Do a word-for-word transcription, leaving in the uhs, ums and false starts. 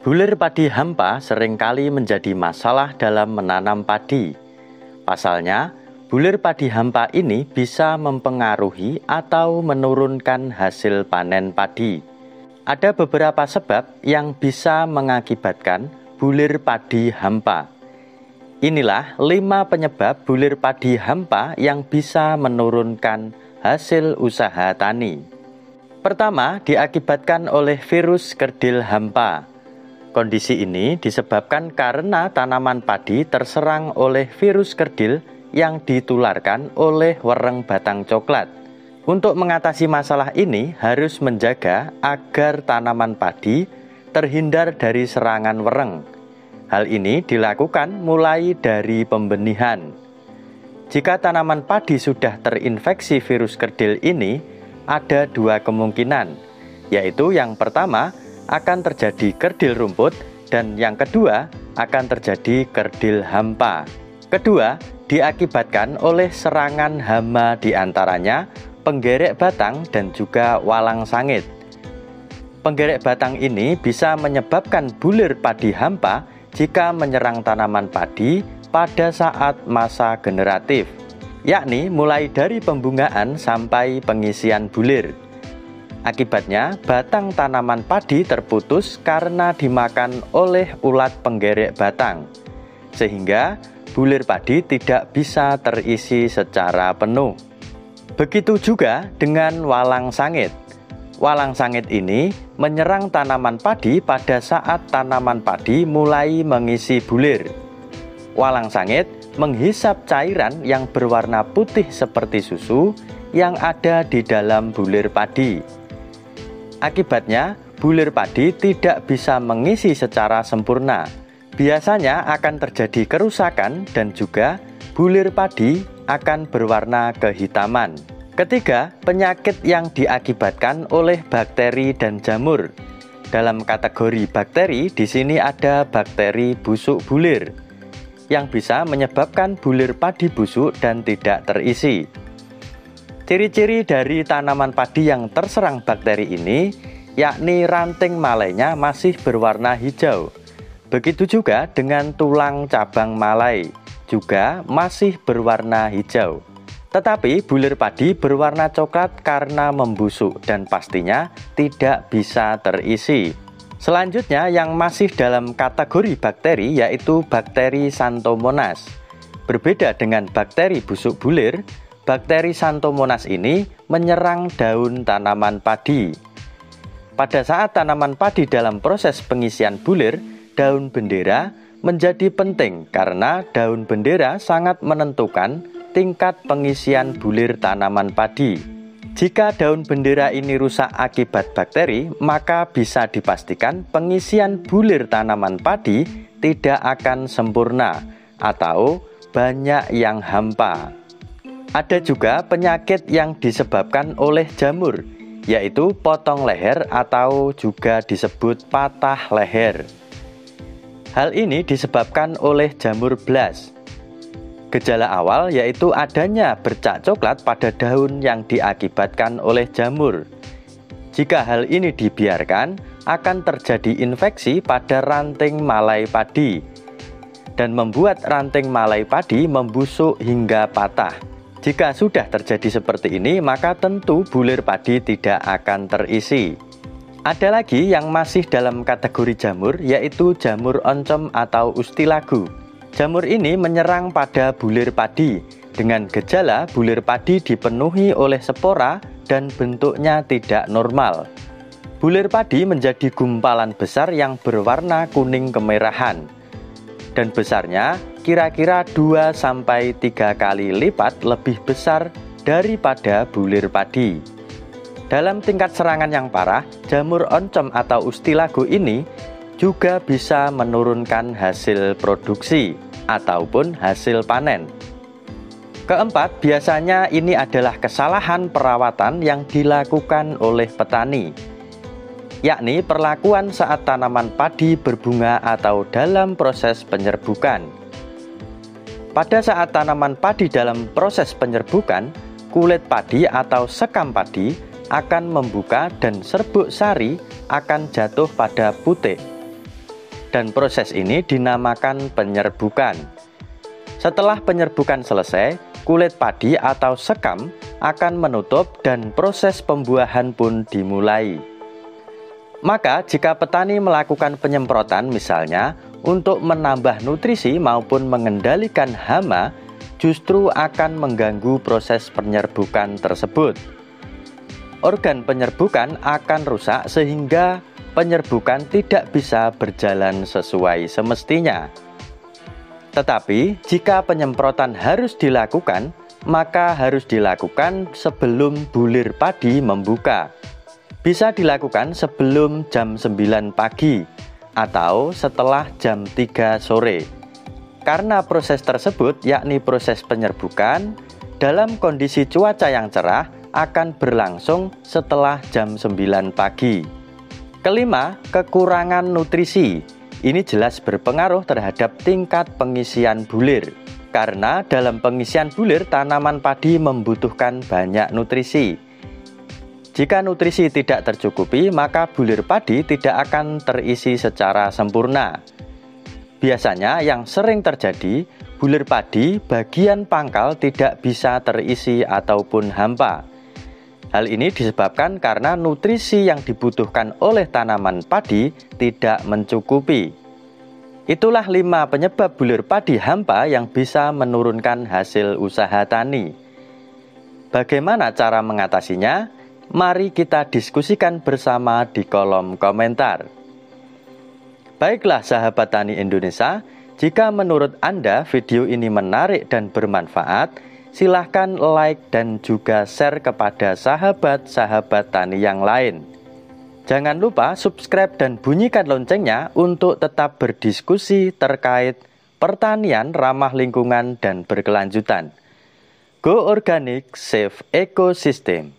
Bulir padi hampa seringkali menjadi masalah dalam menanam padi. Pasalnya, bulir padi hampa ini bisa mempengaruhi atau menurunkan hasil panen padi. Ada beberapa sebab yang bisa mengakibatkan bulir padi hampa. Inilah lima penyebab bulir padi hampa yang bisa menurunkan hasil usaha tani. Pertama, diakibatkan oleh virus kerdil hampa. Kondisi ini disebabkan karena tanaman padi terserang oleh virus kerdil yang ditularkan oleh wereng batang coklat. Untuk mengatasi masalah ini harus menjaga agar tanaman padi terhindar dari serangan wereng. Hal ini dilakukan mulai dari pembenihan. Jika tanaman padi sudah terinfeksi virus kerdil ini, ada dua kemungkinan, yaitu yang pertama, akan terjadi kerdil rumput, dan yang kedua akan terjadi kerdil hampa. Kedua, diakibatkan oleh serangan hama diantaranya penggerek batang dan juga walang sangit. Penggerek batang ini bisa menyebabkan bulir padi hampa jika menyerang tanaman padi pada saat masa generatif, yakni mulai dari pembungaan sampai pengisian bulir. Akibatnya, batang tanaman padi terputus karena dimakan oleh ulat penggerek batang, sehingga bulir padi tidak bisa terisi secara penuh. Begitu juga dengan walang sangit. Walang sangit ini menyerang tanaman padi pada saat tanaman padi mulai mengisi bulir. Walang sangit menghisap cairan yang berwarna putih seperti susu yang ada di dalam bulir padi. Akibatnya, bulir padi tidak bisa mengisi secara sempurna. Biasanya akan terjadi kerusakan dan juga bulir padi akan berwarna kehitaman. Ketiga, penyakit yang diakibatkan oleh bakteri dan jamur. Dalam kategori bakteri, di sini ada bakteri busuk bulir yang bisa menyebabkan bulir padi busuk dan tidak terisi. Ciri-ciri dari tanaman padi yang terserang bakteri ini, yakni ranting malainya masih berwarna hijau. Begitu juga dengan tulang cabang malai, juga masih berwarna hijau. Tetapi bulir padi berwarna coklat karena membusuk dan pastinya tidak bisa terisi. Selanjutnya yang masih dalam kategori bakteri yaitu bakteri Xanthomonas. Berbeda dengan bakteri busuk bulir, bakteri Xanthomonas ini menyerang daun tanaman padi. Pada saat tanaman padi dalam proses pengisian bulir, daun bendera menjadi penting karena daun bendera sangat menentukan tingkat pengisian bulir tanaman padi. Jika daun bendera ini rusak akibat bakteri, maka bisa dipastikan pengisian bulir tanaman padi tidak akan sempurna atau banyak yang hampa. Ada juga penyakit yang disebabkan oleh jamur, yaitu potong leher atau juga disebut patah leher. Hal ini disebabkan oleh jamur blast. Gejala awal yaitu adanya bercak coklat pada daun yang diakibatkan oleh jamur. Jika hal ini dibiarkan, akan terjadi infeksi pada ranting malai padi dan membuat ranting malai padi membusuk hingga patah. Jika sudah terjadi seperti ini, maka tentu bulir padi tidak akan terisi. Ada lagi yang masih dalam kategori jamur, yaitu jamur oncom atau ustilagu. Jamur ini menyerang pada bulir padi, dengan gejala bulir padi dipenuhi oleh spora dan bentuknya tidak normal. Bulir padi menjadi gumpalan besar yang berwarna kuning kemerahan, dan besarnya kira-kira dua sampai tiga kali lipat lebih besar daripada bulir padi. Dalam tingkat serangan yang parah, jamur oncom atau ustilago ini juga bisa menurunkan hasil produksi ataupun hasil panen. Keempat, biasanya ini adalah kesalahan perawatan yang dilakukan oleh petani, yakni perlakuan saat tanaman padi berbunga atau dalam proses penyerbukan. Pada saat tanaman padi dalam proses penyerbukan, kulit padi atau sekam padi akan membuka dan serbuk sari akan jatuh pada putik. dan proses ini dinamakan penyerbukan. Setelah penyerbukan selesai, kulit padi atau sekam akan menutup dan proses pembuahan pun dimulai. Maka jika petani melakukan penyemprotan misalnya untuk menambah nutrisi maupun mengendalikan hama, justru akan mengganggu proses penyerbukan tersebut. Organ penyerbukan akan rusak sehingga penyerbukan tidak bisa berjalan sesuai semestinya. Tetapi jika penyemprotan harus dilakukan, maka harus dilakukan sebelum bulir padi membuka. Bisa dilakukan sebelum jam sembilan pagi atau setelah jam tiga sore. Karena proses tersebut, yakni proses penyerbukan, dalam kondisi cuaca yang cerah akan berlangsung setelah jam sembilan pagi. Kelima, kekurangan nutrisi. Ini jelas berpengaruh terhadap tingkat pengisian bulir. Karena dalam pengisian bulir, tanaman padi membutuhkan banyak nutrisi. Jika nutrisi tidak tercukupi, maka bulir padi tidak akan terisi secara sempurna. Biasanya yang sering terjadi, bulir padi bagian pangkal tidak bisa terisi ataupun hampa. Hal ini disebabkan karena nutrisi yang dibutuhkan oleh tanaman padi tidak mencukupi. Itulah lima penyebab bulir padi hampa yang bisa menurunkan hasil usaha tani. Bagaimana cara mengatasinya? Mari kita diskusikan bersama di kolom komentar. Baiklah sahabat tani Indonesia, jika menurut Anda video ini menarik dan bermanfaat, silahkan like dan juga share kepada sahabat-sahabat tani yang lain. Jangan lupa subscribe dan bunyikan loncengnya untuk tetap berdiskusi terkait pertanian ramah lingkungan dan berkelanjutan. Go Organic, Save Ecosystem.